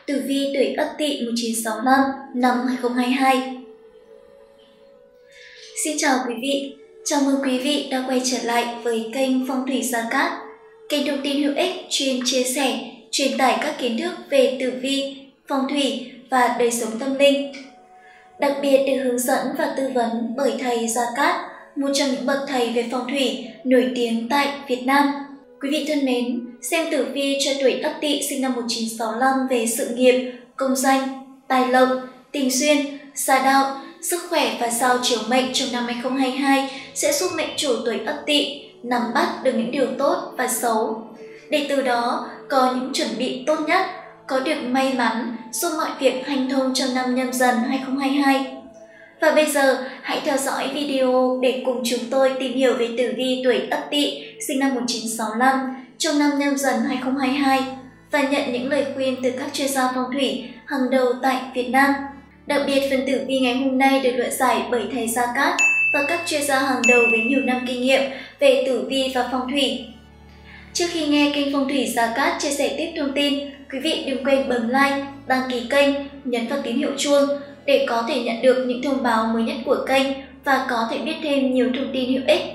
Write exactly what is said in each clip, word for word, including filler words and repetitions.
tử vi tuổi Ất Tỵ một nghìn chín trăm sáu mươi lăm năm hai nghìn không trăm hai mươi hai. Xin chào quý vị, chào mừng quý vị đã quay trở lại với kênh Phong thủy Gia Cát, kênh thông tin hữu ích chuyên chia sẻ, truyền tải các kiến thức về tử vi, phong thủy và đời sống tâm linh. Đặc biệt được hướng dẫn và tư vấn bởi thầy Gia Cát, một trong những bậc thầy về phong thủy nổi tiếng tại Việt Nam. Quý vị thân mến, xem tử vi cho tuổi Ất Tỵ sinh năm một nghìn chín trăm sáu mươi lăm về sự nghiệp, công danh, tài lộc, tình duyên, gia đạo, sức khỏe và sao chiếu mệnh trong năm hai nghìn không trăm hai mươi hai sẽ giúp mệnh chủ tuổi Ất Tỵ nắm bắt được những điều tốt và xấu, để từ đó có những chuẩn bị tốt nhất, có được may mắn giúp mọi việc hanh thông trong năm Nhâm Dần hai nghìn không trăm hai mươi hai. Và bây giờ hãy theo dõi video để cùng chúng tôi tìm hiểu về tử vi tuổi Ất Tỵ sinh năm một nghìn chín trăm sáu mươi lăm trong năm Nhâm Dần hai nghìn không trăm hai mươi hai và nhận những lời khuyên từ các chuyên gia phong thủy hàng đầu tại Việt Nam. Đặc biệt, phần tử vi ngày hôm nay được luận giải bởi thầy Gia Cát và các chuyên gia hàng đầu với nhiều năm kinh nghiệm về tử vi và phong thủy. Trước khi nghe kênh Phong thủy Gia Cát chia sẻ tiếp thông tin, quý vị đừng quên bấm like, đăng ký kênh, nhấn vào tín hiệu chuông để có thể nhận được những thông báo mới nhất của kênh và có thể biết thêm nhiều thông tin hữu ích.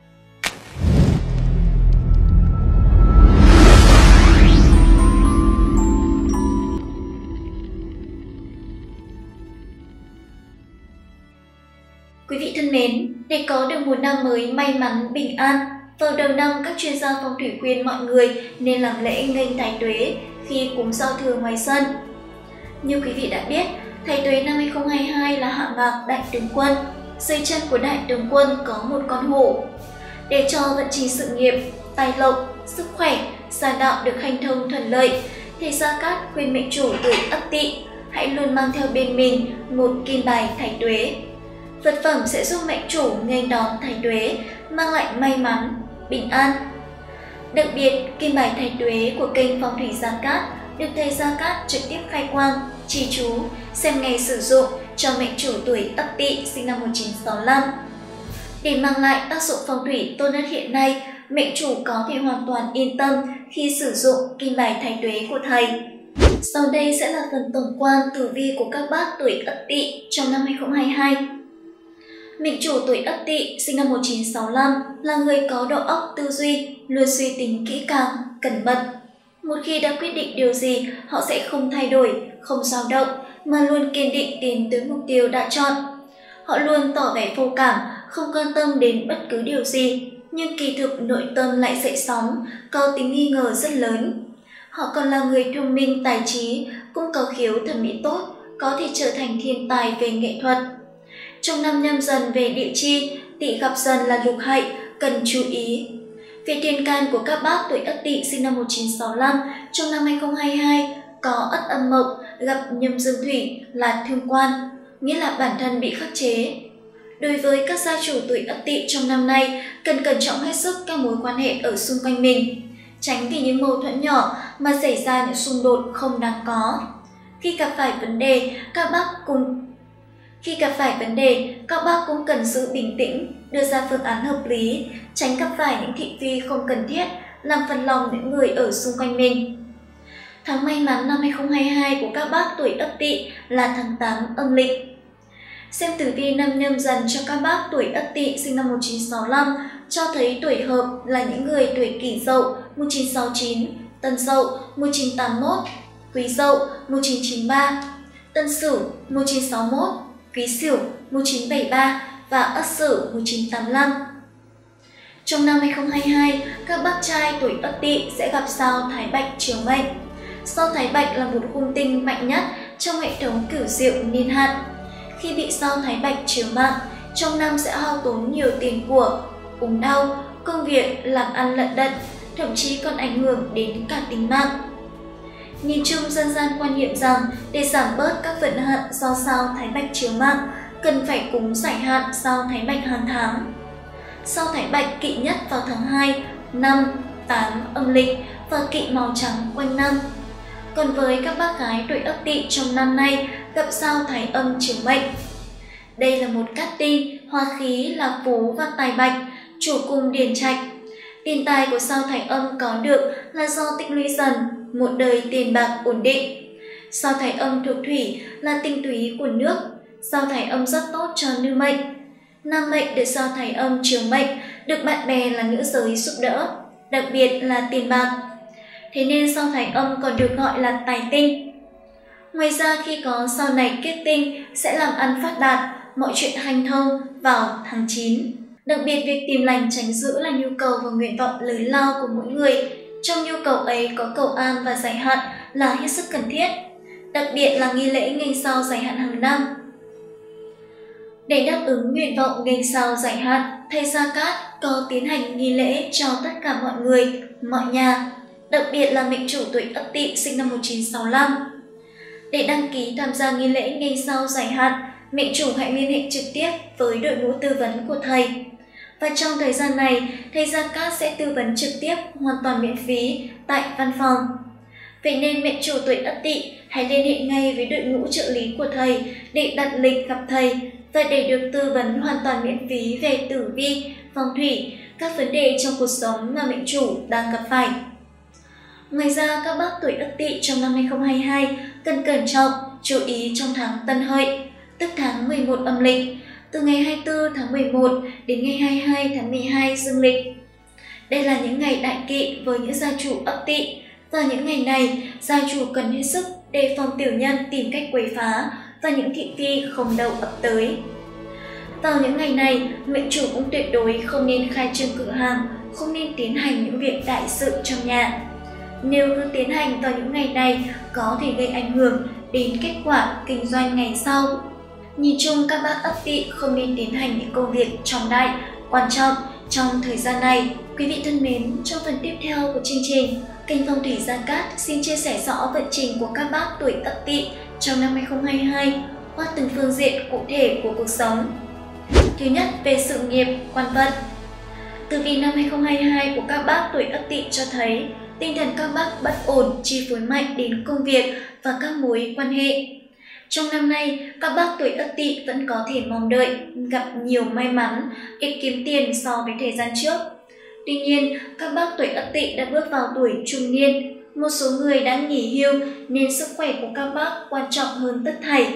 Quý vị thân mến, để có được một năm mới may mắn, bình an, vào đầu năm các chuyên gia phong thủy khuyên mọi người nên làm lễ nghênh Thái Tuế khi cúng giao thừa ngoài sân. Như quý vị đã biết, Thái Tuế năm hai nghìn không trăm hai mươi hai là hạ mạc Đại Tướng Quân. Dưới chân của Đại Tướng Quân có một con hổ. Để cho vận trình sự nghiệp, tài lộc, sức khỏe, gia đạo được hanh thông thuận lợi, thầy Gia Cát khuyên mệnh chủ tuổi Ất Tỵ hãy luôn mang theo bên mình một kim bài Thái Tuế. Vật phẩm sẽ giúp mệnh chủ nghênh đón Thái Tuế, mang lại may mắn, bình an. Đặc biệt, kim bài Thái Tuế của kênh Phong thủy Gia Cát được thầy Gia Cát trực tiếp khai quang, chỉ chú, xem ngày sử dụng cho mệnh chủ tuổi Ất Tỵ sinh năm một nghìn chín trăm sáu mươi lăm. Để mang lại tác dụng phong thủy tốt nhất hiện nay, mệnh chủ có thể hoàn toàn yên tâm khi sử dụng kim bài Thái Tuế của thầy. Sau đây sẽ là phần tổng quan tử vi của các bác tuổi Ất Tỵ trong năm hai nghìn không trăm hai mươi hai. Mệnh chủ tuổi Ất Tỵ sinh năm một nghìn chín trăm sáu mươi lăm là người có đầu óc tư duy, luôn suy tính kỹ càng, cẩn mật. Một khi đã quyết định điều gì, họ sẽ không thay đổi, không dao động, mà luôn kiên định tiến tới mục tiêu đã chọn. Họ luôn tỏ vẻ vô cảm, không quan tâm đến bất cứ điều gì, nhưng kỳ thực nội tâm lại dậy sóng, có tính nghi ngờ rất lớn. Họ còn là người thông minh, tài trí, cũng có khiếu thẩm mỹ tốt, có thể trở thành thiên tài về nghệ thuật. Trong năm Nhâm Dần về địa chi, Tỵ gặp Dần là lục hại, cần chú ý. Về thiên can của các bác tuổi Ất Tỵ sinh năm một nghìn chín trăm sáu mươi lăm trong năm hai nghìn không trăm hai mươi hai có Ất Âm Mộc gặp Nhâm Dương Thủy là thương quan, nghĩa là bản thân bị khắc chế. Đối với các gia chủ tuổi Ất Tỵ trong năm nay, cần cẩn trọng hết sức các mối quan hệ ở xung quanh mình, tránh vì những mâu thuẫn nhỏ mà xảy ra những xung đột không đáng có. Khi gặp phải vấn đề, các bác cùng Khi gặp phải vấn đề, các bác cũng cần giữ bình tĩnh, đưa ra phương án hợp lý, tránh gặp phải những thị phi không cần thiết, làm phật lòng những người ở xung quanh mình. Tháng may mắn năm hai nghìn không trăm hai mươi hai của các bác tuổi Ất Tỵ là tháng tám âm lịch. Xem tử vi năm Nhâm Dần cho các bác tuổi Ất Tỵ sinh năm một nghìn chín trăm sáu mươi lăm cho thấy tuổi hợp là những người tuổi Kỷ Dậu một nghìn chín trăm sáu mươi chín, Tân Dậu một nghìn chín trăm tám mươi mốt, Quý Dậu một nghìn chín trăm chín mươi ba, Tân Sửu một nghìn chín trăm sáu mươi mốt, Quý Sửu một nghìn chín trăm bảy mươi ba và Ất Sửu một nghìn chín trăm tám mươi lăm. Trong năm hai nghìn không trăm hai mươi hai, các bác trai tuổi Ất Tỵ sẽ gặp sao Thái Bạch chiếu mệnh. Sao Thái Bạch là một khung tinh mạnh nhất trong hệ thống cửu diệu niên hạn. Khi bị sao Thái Bạch chiếu mạng, trong năm sẽ hao tốn nhiều tiền của, ốm đau, công việc làm ăn lận đận, thậm chí còn ảnh hưởng đến cả tính mạng. Nhìn chung, dân gian quan niệm rằng để giảm bớt các vận hạn do sao Thái Bạch chiếu mạng, cần phải cúng giải hạn sao Thái Bạch hàng tháng. Sao Thái Bạch kỵ nhất vào tháng hai, năm, tám âm lịch và kỵ màu trắng quanh năm. Còn với các bác gái tuổi Ất Tỵ trong năm nay gặp sao Thái Âm chiếu mệnh. Đây là một cát tinh, hoa khí là phú và tài bạch, chủ cung điền trạch. Tiền tài của sao Thái Âm có được là do tích lũy dần, một đời tiền bạc ổn định. Sao Thái Âm thuộc thủy là tinh túy của nước. Sao Thái Âm rất tốt cho nữ mệnh. Nam mệnh được sao Thái Âm chiếu mệnh, được bạn bè là nữ giới giúp đỡ, đặc biệt là tiền bạc. Thế nên sao Thái Âm còn được gọi là tài tinh. Ngoài ra khi có sao này kết tinh sẽ làm ăn phát đạt, mọi chuyện hanh thông vào tháng chín. Đặc biệt việc tìm lành tránh dữ là nhu cầu và nguyện vọng lớn lao của mỗi người. Trong nhu cầu ấy có cầu an và giải hạn là hết sức cần thiết, đặc biệt là nghi lễ nghênh sao giải hạn hàng năm. Để đáp ứng nguyện vọng nghênh sao giải hạn, thầy Gia Cát có tiến hành nghi lễ cho tất cả mọi người, mọi nhà, đặc biệt là mệnh chủ tuổi Ất Tỵ sinh năm một nghìn chín trăm sáu mươi lăm. Để đăng ký tham gia nghi lễ nghênh sao giải hạn, mệnh chủ hãy liên hệ trực tiếp với đội ngũ tư vấn của thầy. Và trong thời gian này, thầy Gia Cát sẽ tư vấn trực tiếp hoàn toàn miễn phí tại văn phòng. Vậy nên mệnh chủ tuổi Ất Tỵ hãy liên hệ ngay với đội ngũ trợ lý của thầy để đặt lịch gặp thầy và để được tư vấn hoàn toàn miễn phí về tử vi, phong thủy, các vấn đề trong cuộc sống mà mệnh chủ đang gặp phải. Ngoài ra, các bác tuổi Ất Tỵ trong năm hai không hai hai cần cẩn trọng, chú ý trong tháng Tân Hợi, tức tháng mười một âm lịch, từ ngày hai mươi tư tháng mười một đến ngày hai mươi hai tháng mười hai dương lịch. Đây là những ngày đại kỵ với những gia chủ Ất Tỵ, và những ngày này gia chủ cần hết sức đề phòng tiểu nhân tìm cách quấy phá và những thị phi không đầu ập tới. Vào những ngày này, mệnh chủ cũng tuyệt đối không nên khai trương cửa hàng, không nên tiến hành những việc đại sự trong nhà. Nếu cứ tiến hành vào những ngày này có thể gây ảnh hưởng đến kết quả kinh doanh ngày sau. Nhìn chung, các bác Ất Tỵ không nên tiến hành những công việc trọng đại, quan trọng trong thời gian này. Quý vị thân mến, trong phần tiếp theo của chương trình, kênh Phong thủy Gia Cát xin chia sẻ rõ vận trình của các bác tuổi Ất Tỵ trong năm hai không hai hai qua từng phương diện cụ thể của cuộc sống. Thứ nhất, về sự nghiệp, quan vận. Tử vi năm hai không hai hai của các bác tuổi Ất Tỵ cho thấy tinh thần các bác bất ổn chi phối mạnh đến công việc và các mối quan hệ. Trong năm nay, các bác tuổi Ất Tỵ vẫn có thể mong đợi gặp nhiều may mắn, ít kiếm tiền so với thời gian trước. Tuy nhiên, các bác tuổi Ất Tỵ đã bước vào tuổi trung niên, một số người đã nghỉ hưu nên sức khỏe của các bác quan trọng hơn tất thảy.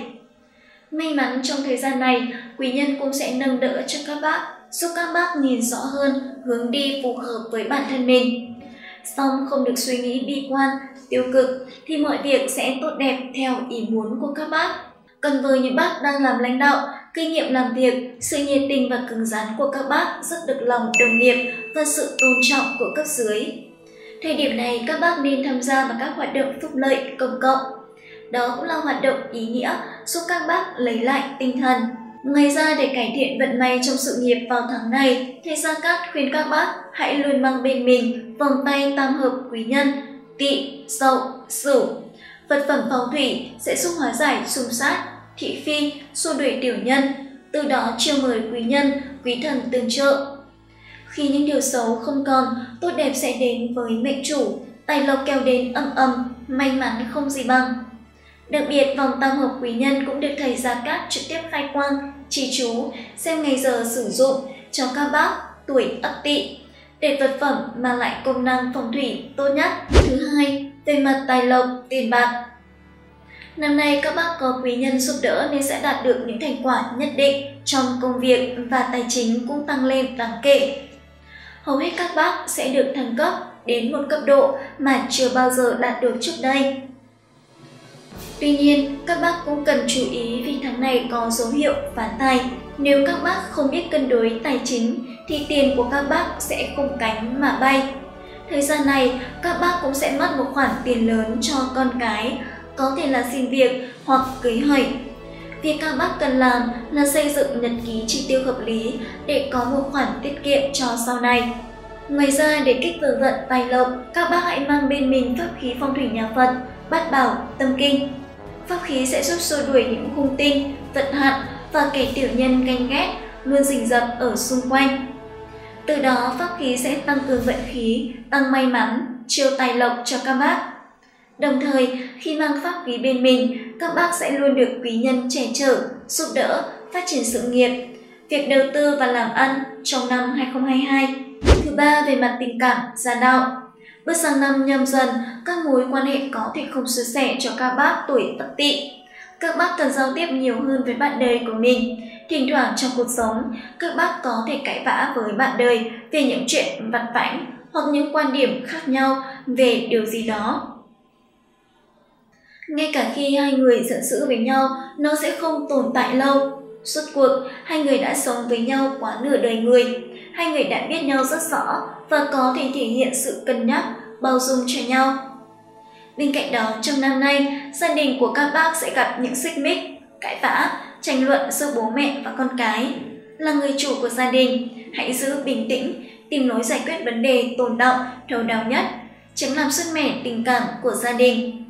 May mắn trong thời gian này, quý nhân cũng sẽ nâng đỡ cho các bác, giúp các bác nhìn rõ hơn hướng đi phù hợp với bản thân mình. Song không được suy nghĩ bi quan, tiêu cực thì mọi việc sẽ tốt đẹp theo ý muốn của các bác. Còn với những bác đang làm lãnh đạo, kinh nghiệm làm việc, sự nhiệt tình và cứng rắn của các bác rất được lòng đồng nghiệp và sự tôn trọng của cấp dưới. Thời điểm này các bác nên tham gia vào các hoạt động phúc lợi công cộng. Đó cũng là hoạt động ý nghĩa giúp các bác lấy lại tinh thần. Ngoài ra, để cải thiện vận may trong sự nghiệp vào tháng này, thầy Gia Cát khuyên các bác hãy luôn mang bên mình vòng tay tam hợp quý nhân Tỵ, Dậu, Sửu. Vật phẩm phong thủy sẽ giúp hóa giải xung sát, thị phi, xua đuổi tiểu nhân, từ đó chiêu mời quý nhân, quý thần tương trợ. Khi những điều xấu không còn, tốt đẹp sẽ đến với mệnh chủ, tài lộc kéo đến ầm ầm, may mắn không gì bằng. Đặc biệt, vòng tam hợp quý nhân cũng được thầy Gia Cát trực tiếp khai quang, chỉ chú, xem ngày giờ sử dụng cho các bác tuổi Ất Tỵ để vật phẩm mang lại công năng phong thủy tốt nhất. Thứ hai, về mặt tài lộc, tiền bạc. Năm nay các bác có quý nhân giúp đỡ nên sẽ đạt được những thành quả nhất định trong công việc và tài chính cũng tăng lên đáng kể. Hầu hết các bác sẽ được thăng cấp đến một cấp độ mà chưa bao giờ đạt được trước đây. Tuy nhiên, các bác cũng cần chú ý vì tháng này có dấu hiệu phá tài. Nếu các bác không biết cân đối tài chính thì tiền của các bác sẽ không cánh mà bay. Thời gian này, các bác cũng sẽ mất một khoản tiền lớn cho con cái, có thể là xin việc hoặc cưới hỏi. Việc các bác cần làm là xây dựng nhật ký chi tiêu hợp lý để có một khoản tiết kiệm cho sau này. Ngoài ra, để kích vượng vận tài lộc, các bác hãy mang bên mình pháp khí phong thủy nhà Phật, Bát Bảo, Tâm Kinh. Pháp khí sẽ giúp xua đuổi những hung tinh, vận hạn và kẻ tiểu nhân ganh ghét luôn rình rập ở xung quanh. Từ đó, pháp khí sẽ tăng cường vận khí, tăng may mắn, chiêu tài lộc cho các bác. Đồng thời, khi mang pháp khí bên mình, các bác sẽ luôn được quý nhân che chở, giúp đỡ, phát triển sự nghiệp, việc đầu tư và làm ăn trong năm hai không hai hai. Thứ ba, về mặt tình cảm, gia đạo. Bước sang năm Nhâm Dần, các mối quan hệ có thể không suôn sẻ cho các bác tuổi Ất Tỵ. Các bác cần giao tiếp nhiều hơn với bạn đời của mình. Thỉnh thoảng trong cuộc sống, các bác có thể cãi vã với bạn đời về những chuyện vặt vãnh hoặc những quan điểm khác nhau về điều gì đó. Ngay cả khi hai người giận dữ với nhau, nó sẽ không tồn tại lâu. Suốt cuộc, hai người đã sống với nhau quá nửa đời người. Hai người đã biết nhau rất rõ và có thể thể hiện sự cân nhắc, bao dung cho nhau. Bên cạnh đó, trong năm nay, gia đình của các bác sẽ gặp những xích mích, cãi vã, tranh luận giữa bố mẹ và con cái. Là người chủ của gia đình, hãy giữ bình tĩnh, tìm lối giải quyết vấn đề tồn đọng, thấu đáo nhất, tránh làm sứt mẻ tình cảm của gia đình.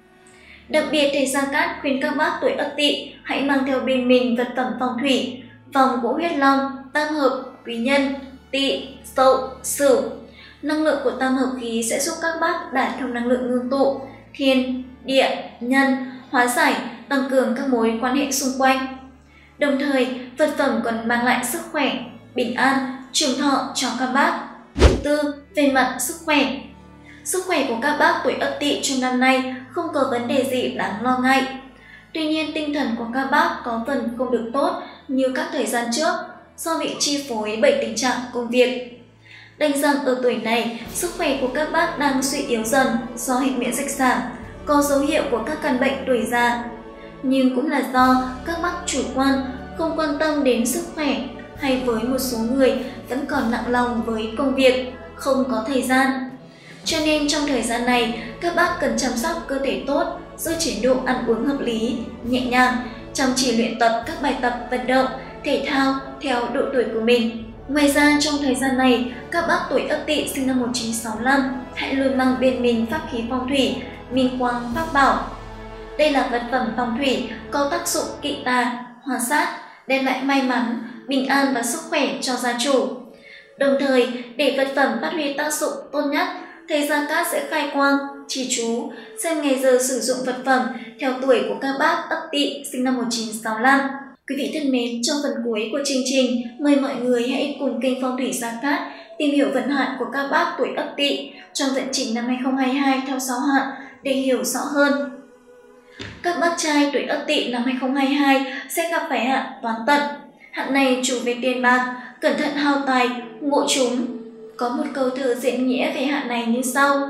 Đặc biệt, thầy Gia Cát khuyên các bác tuổi Ất Tỵ hãy mang theo bên mình vật phẩm phong thủy, vòng gỗ huyết long, tam hợp, quý nhân, Tỵ, Dậu, Sửu. Năng lượng của tam hợp khí sẽ giúp các bác đạt thông năng lượng ngưng tụ, thiên, địa, nhân, hóa giải, tăng cường các mối quan hệ xung quanh. Đồng thời, vật phẩm còn mang lại sức khỏe, bình an, trường thọ cho các bác. Thứ tư, về mặt sức khỏe. Sức khỏe của các bác tuổi Ất Tỵ trong năm nay không có vấn đề gì đáng lo ngại. Tuy nhiên, tinh thần của các bác có phần không được tốt như các thời gian trước do bị chi phối bởi tình trạng công việc. Đành rằng ở tuổi này, sức khỏe của các bác đang suy yếu dần do hệ miễn dịch giảm, có dấu hiệu của các căn bệnh tuổi già. Nhưng cũng là do các bác chủ quan, không quan tâm đến sức khỏe, hay với một số người vẫn còn nặng lòng với công việc, không có thời gian. Cho nên trong thời gian này, các bác cần chăm sóc cơ thể tốt, giữ chế độ ăn uống hợp lý, nhẹ nhàng, chăm chỉ luyện tập các bài tập vận động, thể thao theo độ tuổi của mình. Ngoài ra, trong thời gian này, các bác tuổi Ất Tỵ sinh năm một nghìn chín trăm sáu mươi lăm hãy luôn mang bên mình pháp khí phong thủy, minh quang pháp bảo. Đây là vật phẩm phong thủy có tác dụng kỵ tà, hóa sát, đem lại may mắn, bình an và sức khỏe cho gia chủ. Đồng thời, để vật phẩm phát huy tác dụng tốt nhất, thầy Gia Cát sẽ khai quang, chỉ chú, xem ngày giờ sử dụng vật phẩm theo tuổi của các bác Ất Tỵ sinh năm một nghìn chín trăm sáu mươi lăm. Quý vị thân mến, trong phần cuối của chương trình, mời mọi người hãy cùng kênh Phong thủy Gia Cát tìm hiểu vận hạn của các bác tuổi Ất Tỵ trong vận trình năm hai không hai hai theo sáu hạn để hiểu rõ hơn. Các bác trai tuổi Ất Tỵ năm hai không hai hai sẽ gặp phải hạn toán tận. Hạn này chủ về tiền bạc, cẩn thận hao tài, ngộ chúng. Có một câu thơ diễn nghĩa về hạn này như sau: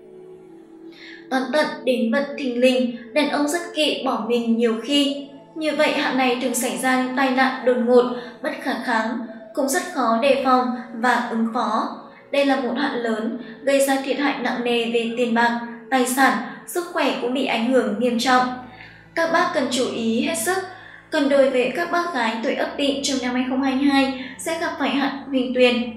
toán tận đến vận thình lình, đàn ông rất kỵ bỏ mình nhiều khi. Như vậy, hạn này thường xảy ra những tai nạn đột ngột, bất khả kháng, cũng rất khó đề phòng và ứng phó. Đây là một hạn lớn, gây ra thiệt hại nặng nề về tiền bạc, tài sản, sức khỏe cũng bị ảnh hưởng nghiêm trọng. Các bác cần chú ý hết sức. Còn đối với các bác gái tuổi Ất Tỵ trong năm hai không hai hai sẽ gặp phải hạn huỳnh tuyền.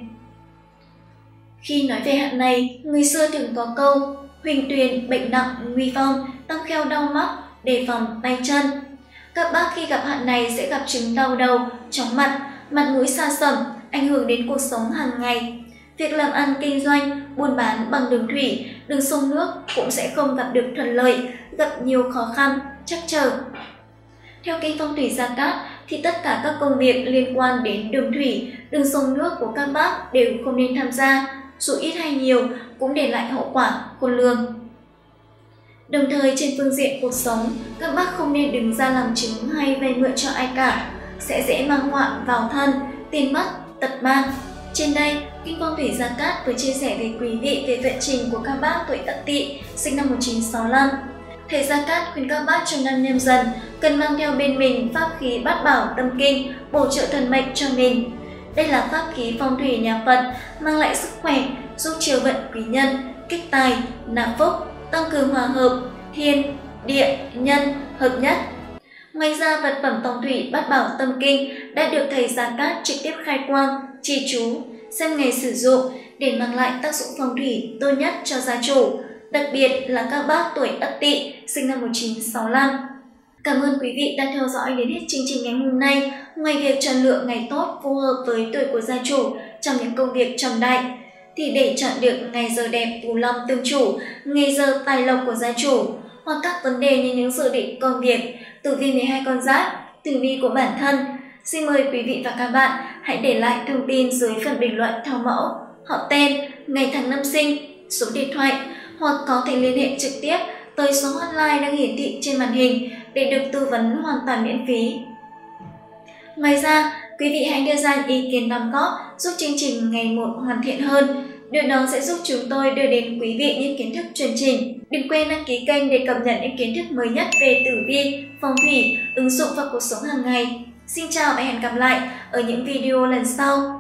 Khi nói về hạn này, người xưa thường có câu huỳnh tuyền bệnh nặng nguy vong, tăng kheo đau mắt, đề phòng tay chân. Các bác khi gặp hạn này sẽ gặp chứng đau đầu, chóng mặt, mặt mũi xa sẩm, ảnh hưởng đến cuộc sống hàng ngày. Việc làm ăn kinh doanh, buôn bán bằng đường thủy, đường sông nước cũng sẽ không gặp được thuận lợi, gặp nhiều khó khăn, trắc trở. Theo kênh Phong thủy Gia Cát thì tất cả các công việc liên quan đến đường thủy, đường sông nước của các bác đều không nên tham gia, dù ít hay nhiều cũng để lại hậu quả khôn lường. Đồng thời, trên phương diện cuộc sống, các bác không nên đứng ra làm chứng hay vay mượn cho ai cả, sẽ dễ mang họa vào thân, tiền mất, tật mang. Trên đây, kênh Phong thủy Gia Cát vừa chia sẻ với quý vị về vận trình của các bác tuổi Ất Tỵ sinh năm một nghìn chín trăm sáu mươi lăm. Thầy Gia Cát khuyên các bác trong năm Nhâm Dần cần mang theo bên mình pháp khí bát bảo tâm kinh, bổ trợ thần mệnh cho mình. Đây là pháp khí phong thủy nhà Phật, mang lại sức khỏe, giúp chiêu vận quý nhân, kích tài, nạp phúc, tăng cường hòa hợp, thiên, địa, nhân, hợp nhất. Ngoài ra, vật phẩm phong thủy bát bảo tâm kinh đã được thầy Gia Cát trực tiếp khai quang, chỉ chú, xem ngày sử dụng để mang lại tác dụng phong thủy tốt nhất cho gia chủ, đặc biệt là các bác tuổi Ất Tỵ sinh năm một nghìn chín trăm sáu mươi lăm. Cảm ơn quý vị đã theo dõi đến hết chương trình ngày hôm nay. Ngoài việc chọn lựa ngày tốt phù hợp với tuổi của gia chủ trong những công việc trọng đại, thì để chọn được ngày giờ đẹp phù long tương chủ, ngày giờ tài lộc của gia chủ, hoặc các vấn đề như những dự định công việc, tử vi mười hai con giáp, tử vi của bản thân, xin mời quý vị và các bạn hãy để lại thông tin dưới phần bình luận theo mẫu họ tên, ngày tháng năm sinh, số điện thoại hoặc có thể liên hệ trực tiếp tới số hotline đang hiển thị trên màn hình để được tư vấn hoàn toàn miễn phí. Ngoài ra, quý vị hãy đưa ra ý kiến đóng góp giúp chương trình ngày một hoàn thiện hơn. Điều đó sẽ giúp chúng tôi đưa đến quý vị những kiến thức chuẩn chỉnh. Đừng quên đăng ký kênh để cập nhật những kiến thức mới nhất về tử vi, phong thủy, ứng dụng vào cuộc sống hàng ngày. Xin chào và hẹn gặp lại ở những video lần sau.